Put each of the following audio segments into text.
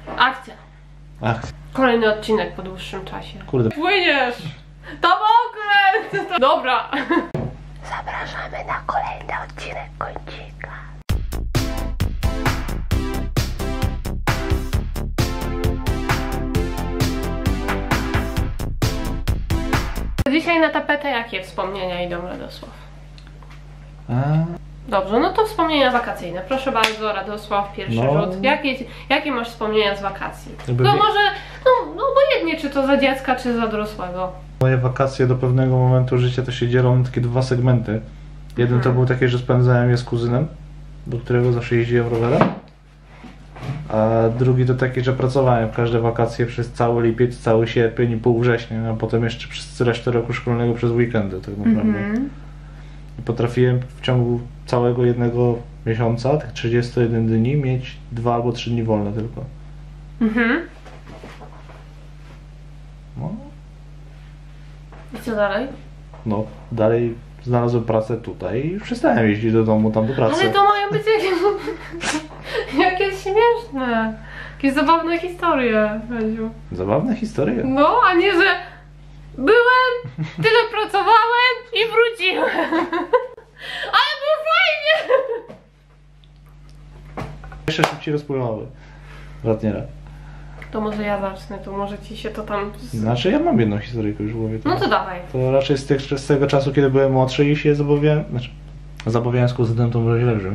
Akcja. Akcja. Kolejny odcinek po dłuższym czasie. Kurde. Płyniesz! To okręt! Dobra. Zapraszamy na kolejny odcinek Kącika. Dzisiaj na tapetę jakie wspomnienia idą, Radosław? A... Dobrze, no to wspomnienia wakacyjne. Proszę bardzo, Radosław, pierwszy rzut. Jakie masz wspomnienia z wakacji? Jakby No może, no obojętnie, czy to za dziecka, czy za dorosłego. Moje wakacje do pewnego momentu życia to się dzielą na takie dwa segmenty. Jeden to był taki, że spędzałem je z kuzynem, do którego zawsze jeździłem rowerem. A drugi to taki, że pracowałem w każde wakacje przez cały lipiec, cały sierpień i pół września, a potem jeszcze przez resztę roku szkolnego przez weekendy tak naprawdę. I potrafiłem w ciągu całego jednego miesiąca, tych 31 dni, mieć 2 albo 3 dni wolne tylko. No. I co dalej? No, dalej znalazłem pracę tutaj i przestałem jeździć do domu, tam do pracy. Ale to mają być jakieś śmieszne, jakieś zabawne historie, Radziu. Zabawne historie. No, a nie, że byłem, tyle pracowałem i wróciłem. Ale było fajnie! Jeszcze szybciej rozpływały. Brat nie. To może ja zacznę, to może ci się to tam... Znaczy ja mam jedną historyjkę już w głowie. No to dawaj. To raczej z tego czasu, kiedy byłem młodszy i się zabawiałem, zabawiałem z kuzynem, to może źle brzmi.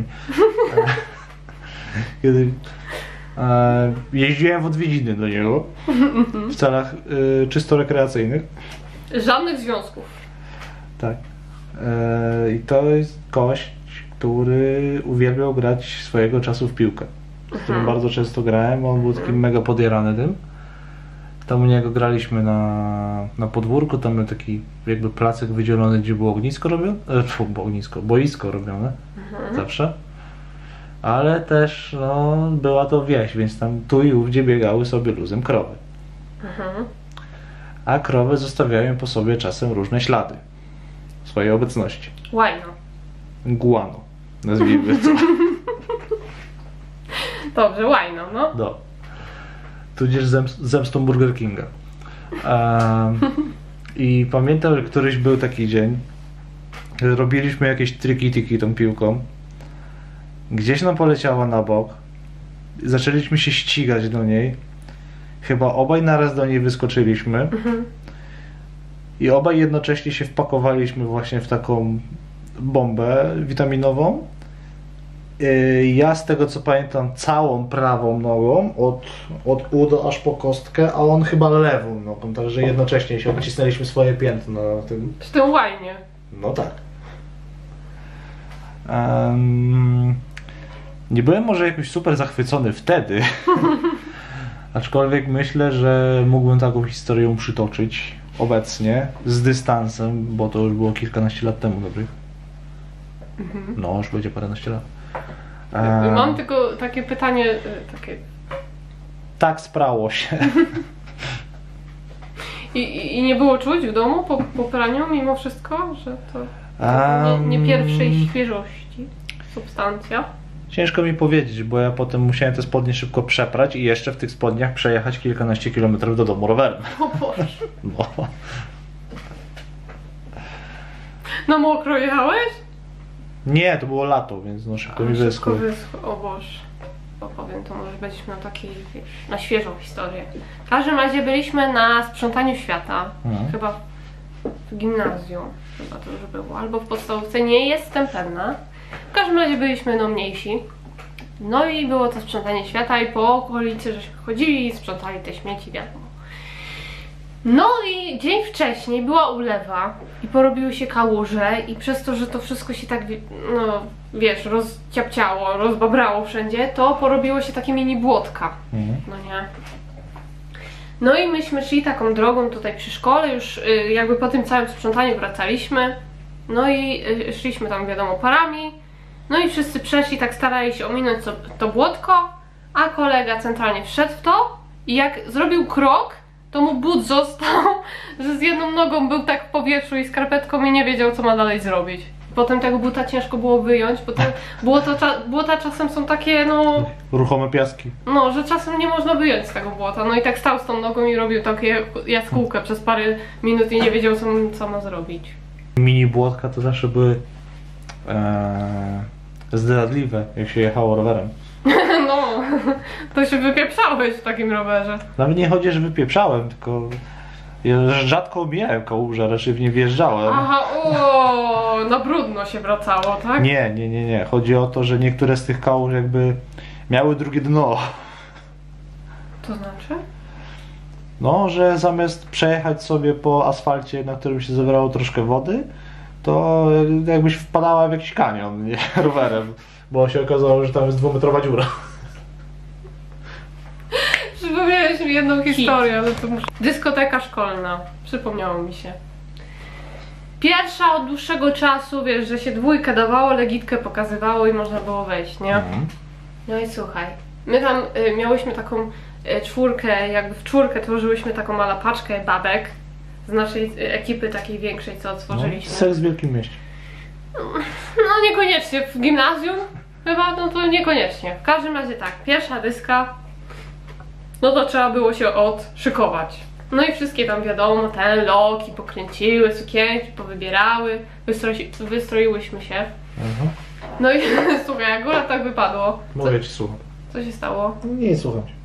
Kiedy jeździłem w odwiedziny do niego w celach czysto rekreacyjnych. Żadnych związków. Tak. I to jest gość, który uwielbiał grać swojego czasu w piłkę, z którym bardzo często grałem. On był taki mega podjarany tym. Tam u niego graliśmy na podwórku, tam był taki jakby placek wydzielony, gdzie było ognisko robione, boisko robione zawsze. Ale też no, była to wieś, więc tam tu i ówdzie biegały sobie luzem krowy. A krowy zostawiają po sobie czasem różne ślady swojej obecności. Łajno. Guano, nazwijmy to. Dobrze, łajno, no. No. Tudzież zemstą Burger Kinga. I pamiętam, że któryś był taki dzień, że robiliśmy jakieś triki-tiki tą piłką. Gdzieś nam poleciała na bok. Zaczęliśmy się ścigać do niej. Chyba obaj naraz do niej wyskoczyliśmy. I obaj jednocześnie się wpakowaliśmy właśnie w taką bombę witaminową. Ja z tego co pamiętam całą prawą nogą, od uda aż po kostkę, a on chyba lewą nogą, także jednocześnie się odcisnęliśmy swoje piętno na tym. W tym łajnie. No tak. Nie byłem może jakoś super zachwycony wtedy, aczkolwiek myślę, że mógłbym taką historię przytoczyć obecnie, z dystansem, bo to już było kilkanaście lat temu dobrych. No, już będzie paręnaście lat. Mam tylko takie pytanie, takie... Tak sprało się. I nie było czuć w domu po praniu mimo wszystko, że to nie pierwszej świeżości substancja? Ciężko mi powiedzieć, bo ja potem musiałem te spodnie szybko przeprać i jeszcze w tych spodniach przejechać kilkanaście kilometrów do domu rowerem. O Boże. No. Na mokro jechałeś? Nie, to było lato, więc no szybko mi wyschło. O Boże. Opowiem to, może będziesz miał taki, wiesz, na świeżą historię. W każdym razie byliśmy na sprzątaniu świata. Chyba w gimnazjum. Chyba to już było. Albo w podstawówce. Nie jestem pewna. W każdym razie byliśmy no mniejsi. No i było to sprzątanie świata i po okolicy żeśmy chodzili i sprzątali te śmieci, wiadomo. No i dzień wcześniej była ulewa i porobiły się kałuże i przez to, że to wszystko się tak, no wiesz, rozciapciało, rozbabrało wszędzie, to porobiło się takie mini błotka. No nie. No i myśmy szli taką drogą tutaj przy szkole, już jakby po tym całym sprzątaniu wracaliśmy. No i szliśmy tam wiadomo parami. No i wszyscy przeszli, tak starali się ominąć to błotko, a kolega centralnie wszedł w to i jak zrobił krok, to mu but został, że z jedną nogą był tak w powietrzu i skarpetką i nie wiedział co ma dalej zrobić. potem tego buta ciężko było wyjąć, bo błota czasem są takie, no... Ruchome piaski. No, że czasem nie można wyjąć z tego błota. No i tak stał z tą nogą i robił takie jaskółkę przez parę minut i nie wiedział, co ma zrobić. Mini błotka to zawsze były zdradliwe, jak się jechało rowerem. No, to się wypieprzałeś w takim rowerze. Nawet nie chodzi, że wypieprzałem, tylko ja rzadko omijałem kałużę, raczej w nie wjeżdżałem. Aha, o, na brudno się wracało, tak? Nie. Chodzi o to, że niektóre z tych kałuż jakby miały drugie dno. To znaczy? No, że zamiast przejechać sobie po asfalcie, na którym się zebrało troszkę wody, to jakbyś wpadała w jakiś kanion, nie, rowerem, bo się okazało, że tam jest 2-metrowa dziura. Przypomniałeś mi jedną historię, ale to muszę... Dyskoteka szkolna, przypomniało mi się. Pierwsza od dłuższego czasu, wiesz, że się dwójkę dawało, legitkę pokazywało i można było wejść, nie? No i słuchaj, my tam miałyśmy taką czwórkę, jakby w czwórkę tworzyłyśmy taką małą paczkę babek z naszej ekipy takiej większej, co otworzyliśmy. No, seks w wielkim mieście. No niekoniecznie, w gimnazjum chyba, no to niekoniecznie. W każdym razie tak, pierwsza dyska, no to trzeba było się odszykować. No i wszystkie tam wiadomo, loki pokręciły, sukienki powybierały, wystroiłyśmy się. No i słuchaj, akurat tak wypadło. Mówię ci, słucham. Co się stało? Nie, słucham cię.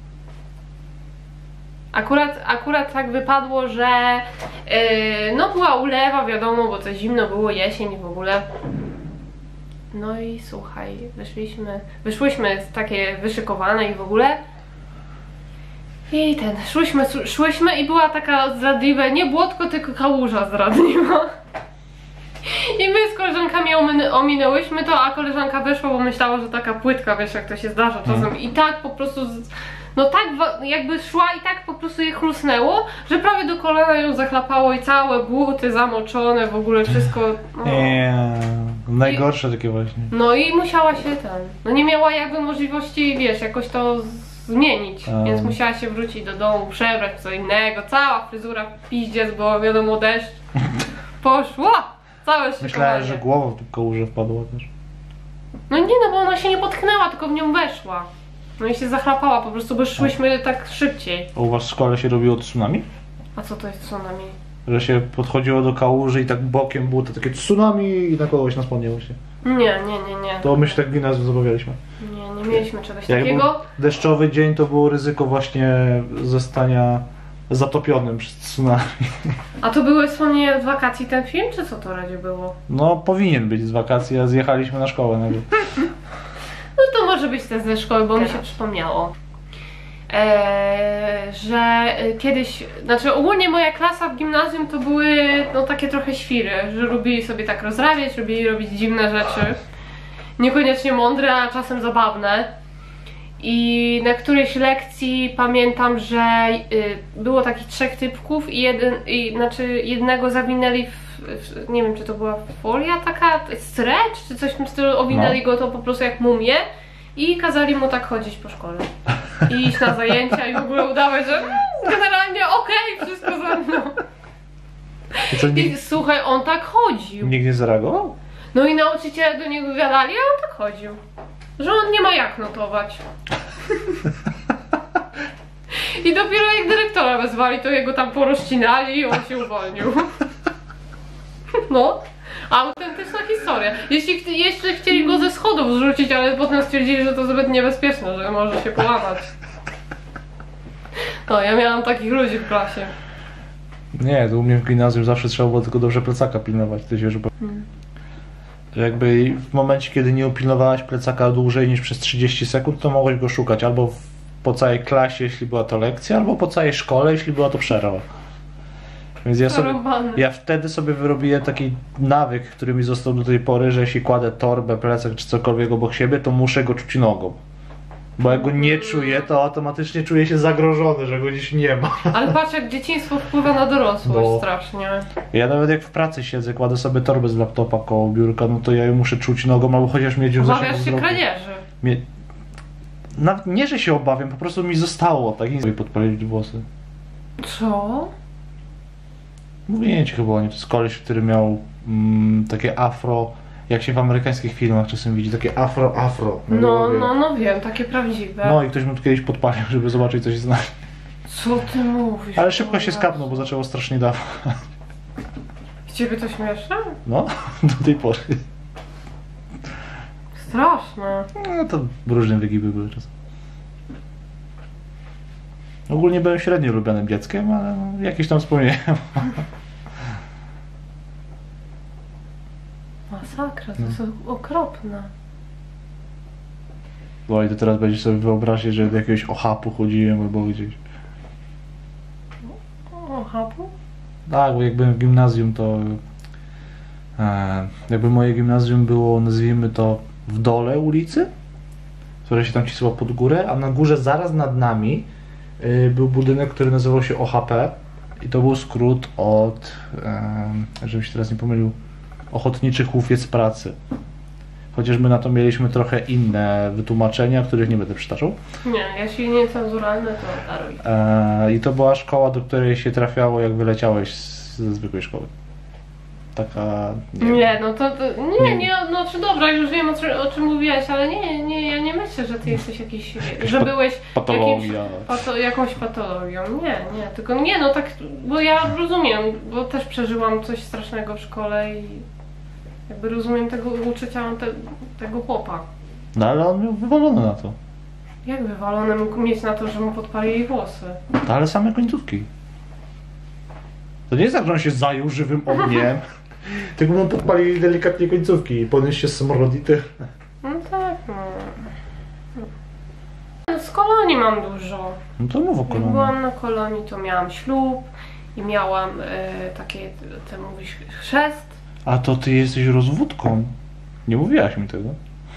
Akurat tak wypadło, że no była ulewa, wiadomo, bo to zimno było, jesień w ogóle. No i słuchaj, wyszłyśmy takie wyszykowane i w ogóle. I szłyśmy i była taka zdradliwa, nie błotko, tylko kałuża zdradliwa. I my z koleżankami ominęłyśmy to, a koleżanka weszła, bo myślała, że taka płytka, wiesz, jak to się zdarza czasem. I tak po prostu, no tak jakby szła i tak po prostu je chlusnęło, że prawie do kolana ją zachlapało i całe buty zamoczone, w ogóle wszystko. No. Najgorsze takie właśnie. No i musiała się no nie miała jakby możliwości, wiesz, jakoś to zmienić, więc musiała się wrócić do domu, przebrać co innego, cała fryzura w piździec, bo wiadomo, deszcz. Poszła! Całe szykowanie. Myślałem, że głowa w tą kałużę wpadła też. No nie, no bo ona się nie potknęła, tylko w nią weszła. No i się zachlapała po prostu, bo szłyśmy tak szybciej. A u was w szkole się robiło tsunami? A co to jest tsunami? Że się podchodziło do kałuży i tak bokiem było to takie tsunami i na kogoś naspomniało się. Nie. To my się tak w gimnazjum zabawialiśmy. Nie mieliśmy czegoś Jak takiego. był deszczowy dzień, to było ryzyko właśnie zostania zatopionym przez tsunami. A to były wspomnienia z wakacji ten film, czy co to radzie było? No powinien być z wakacji, a zjechaliśmy na szkołę nawet. No to może być też ze szkoły, bo mi się przypomniało. Że kiedyś, znaczy ogólnie moja klasa w gimnazjum to były no takie trochę świry, że lubili sobie tak rozrabiać, lubili robić dziwne rzeczy. Niekoniecznie mądre, a czasem zabawne. I na którejś lekcji pamiętam, że było takich 3 typków i jednego zawinęli nie wiem, czy to była folia taka, stretch, czy coś w tym stylu, owinęli go to po prostu jak mumię i kazali mu tak chodzić po szkole. I iść na zajęcia i w ogóle udawać, że generalnie okej, wszystko ze mną. I słuchaj, on tak chodził. Nikt nie zareagował? No i nauczyciele do niego gadali, a on tak chodził. Że on nie ma jak notować. I dopiero jak dyrektora wezwali, to jego tam porozcinali i on się uwolnił. No, autentyczna historia. Jeśli jeszcze chcieli go ze schodów zrzucić, ale potem stwierdzili, że to zbyt niebezpieczne, że może się połamać. No, ja miałam takich ludzi w klasie. Nie, to u mnie w gimnazjum zawsze trzeba było tylko dobrze plecaka pilnować, ty wiesz, jakby w momencie, kiedy nie upilnowałaś plecaka dłużej niż przez 30 sekund, to mogłeś go szukać albo po całej klasie, jeśli była to lekcja, albo po całej szkole, jeśli była to przerwa. Więc ja wtedy sobie wyrobiłem taki nawyk, który mi został do tej pory, że jeśli kładę torbę, plecak czy cokolwiek obok siebie, to muszę go czuć nogą. Bo jak go nie czuję, to automatycznie czuję się zagrożony, że go gdzieś nie ma. Ale patrz, jak dzieciństwo wpływa na dorosłość strasznie. Ja nawet jak w pracy siedzę, kładę sobie torbę z laptopa koło biurka, no to ja ją muszę czuć nogą, albo chociaż mieć ją w zasięgu wzroku. Obawiasz się kradzieży? Nawet nie, że się obawiam, po prostu mi zostało tak i podpalić włosy. Co? Mówiłem ci chyba o nim, to jest koleś, który miał takie afro Jak się w amerykańskich filmach czasem widzi takie afro. No wiem, takie prawdziwe. No i ktoś mu tu kiedyś podpalił, żeby zobaczyć, co się znajdzie. Co ty mówisz? Ale szybko się skapnął, bo zaczęło strasznie dawać. Ciebie to śmieszne? No, do tej pory. Straszne. No to różne wygipy były czasem. Ogólnie byłem średnio lubianym dzieckiem, ale no, jakieś tam wspomnienia. Masakra, to jest okropne. No i to teraz będziesz sobie wyobrazić, że do jakiegoś ochapu chodziłem albo gdzieś. Ochapu? Tak, bo jak byłem w gimnazjum, to jakby moje gimnazjum było, nazwijmy to, w dole ulicy, która się tam cisła pod górę, a na górze zaraz nad nami był budynek, który nazywał się OHP i to był skrót od, żebym się teraz nie pomylił, Ochotniczy Hufiec Pracy. Chociaż my na to mieliśmy trochę inne wytłumaczenia, których nie będę przytaczał. Nie, jeśli niecenzuralne, to daruj. I to była szkoła, do której się trafiało, jak wyleciałeś ze zwykłej szkoły. Taka... Nie, no to no czy dobra, już wiem o czym mówiłaś, ale ja nie myślę, że ty jesteś jakiś, że byłeś patologia. Jakąś patologią. Nie, tylko nie, no tak, bo ja rozumiem, bo też przeżyłam coś strasznego w szkole i jakby rozumiem tego uczucia tego chłopa. No ale on miał wywalone na to. Jak wywalone mógł mieć na to, że mu podpalili włosy? No, ale same końcówki. To nie jest tak, że on się zajął żywym ogniem, tylko mu podpalili delikatnie końcówki i podniósł się smrodity. No tak, no. Z kolonii mam dużo. No to mów o Jak kolonii. byłam na kolonii, to miałam ślub i miałam takie, ty mówisz, chrzest. A to ty jesteś rozwódką. Nie mówiłaś mi tego.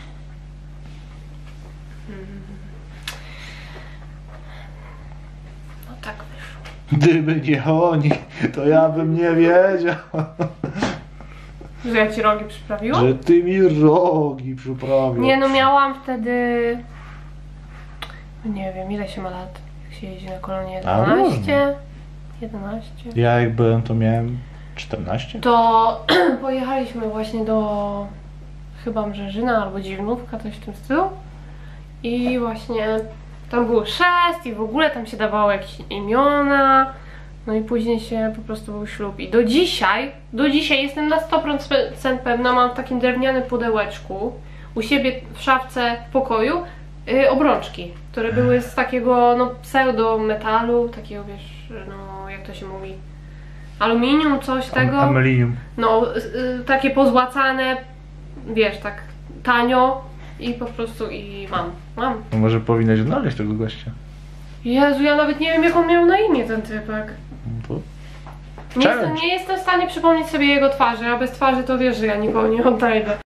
No tak wyszło. Gdyby nie oni, to ja bym nie wiedział. Że ja ci rogi przyprawiłam? Że ty mi rogi przyprawił. Nie, no miałam wtedy... Nie wiem, ile się ma lat, jak się jeździ na kolonie? 11? 11? Ja jak byłem, to miałem 14. To pojechaliśmy właśnie do chyba Mrzeżyna albo Dziwnówka, coś w tym stylu. I właśnie tam był chrzest i w ogóle tam się dawało jakieś imiona. No i później się po prostu był ślub. I do dzisiaj jestem na 100% pewna, mam w takim drewnianym pudełeczku u siebie w szafce w pokoju obrączki, które były z takiego no pseudo metalu, takiego wiesz, no jak to się mówi, aluminium, coś tego. Amelinium. No takie pozłacane, wiesz, tak tanio i po prostu mam. No może powinnaś znaleźć tego gościa. Jezu, ja nawet nie wiem jak on miał na imię ten typek. No to... Nie jestem w stanie przypomnieć sobie jego twarzy, a bez twarzy to wiesz, że ja nikogo nie odnajdę.